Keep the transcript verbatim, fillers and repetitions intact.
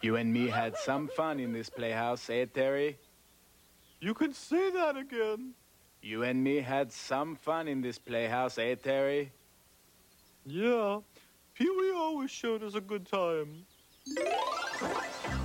You and me had some fun in this playhouse, eh, Terry? You can say that again. You and me had some fun in this playhouse, eh, Terry? Yeah, Pee-wee always showed us a good time.